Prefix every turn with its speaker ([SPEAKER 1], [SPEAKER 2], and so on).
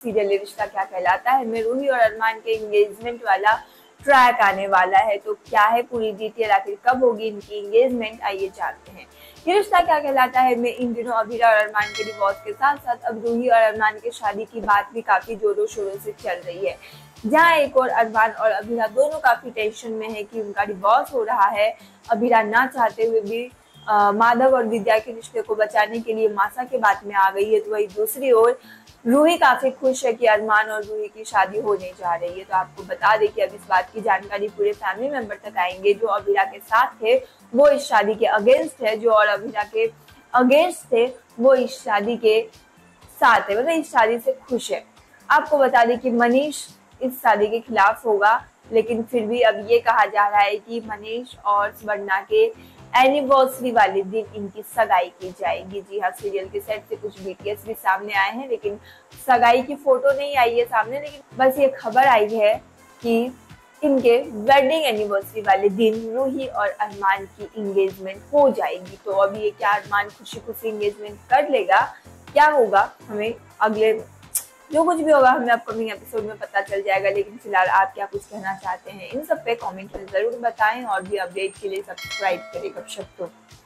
[SPEAKER 1] Serial ये रिश्ता क्या कहलाता है में रूही और अरमान के एंगेजमेंट वाला ट्रैक आने वाला है। तो क्या है पूरी डिटेल, आखिर कब होगी इनकी एंगेजमेंट, आइए जानते हैं। ये रिश्ता क्या कहलाता है में इन दिनों अभीरा और अरमान के डिवोर्स के साथ साथ अब रूही और अरमान के शादी की बात भी काफी जोरों शोरों से चल रही है। जहाँ एक और अरमान और अभीरा दोनों काफी टेंशन में है कि उनका डिवोर्स हो रहा है। अभीरा ना चाहते हुए भी माधव और विद्या के रिश्ते को बचाने के लिए मासा के बात में आ गई है। तो वही दूसरी ओर रूही काफी खुश है कि अरमान और रूही की शादी होने जा रही है। तो आपको बता दें कि अब इस बात की जानकारी पूरे फैमिली मेंबर तक आएंगे। जो अभीरा के साथ थे वो इस शादी के अगेंस्ट है, जो और अभीरा के अगेंस्ट थे वो इस शादी के साथ है, मतलब इस शादी से खुश है। आपको बता दें कि मनीष इस शादी के खिलाफ होगा, लेकिन फिर भी अब ये कहा जा रहा है कि मनीष और स्वर्णा के एनिवर्सरी वाले दिन इनकी सगाई की जाएगी। जी हाँ, सीरियल के सेट से कुछ बीटीएस भी सामने आए हैं, लेकिन सगाई की फोटो नहीं आई है सामने। लेकिन बस ये खबर आई है कि इनके वेडिंग एनिवर्सरी वाले दिन रूही और अरमान की एंगेजमेंट हो जाएगी। तो अभी ये क्या अरमान खुशी खुशी एंगेजमेंट कर लेगा, क्या होगा हमें अगले जो कुछ भी होगा हमें अपकमिंग एपिसोड में पता चल जाएगा। लेकिन फिलहाल आप क्या कुछ कहना चाहते हैं इन सब पे कमेंट में जरूर बताएं, और भी अपडेट के लिए सब्सक्राइब करें गपशप तो।